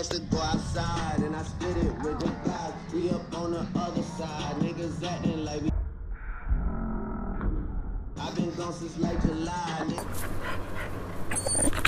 like to go outside, and I split it with the guys. We up on the other side, niggas acting like we. I've been gone since like July, nigga.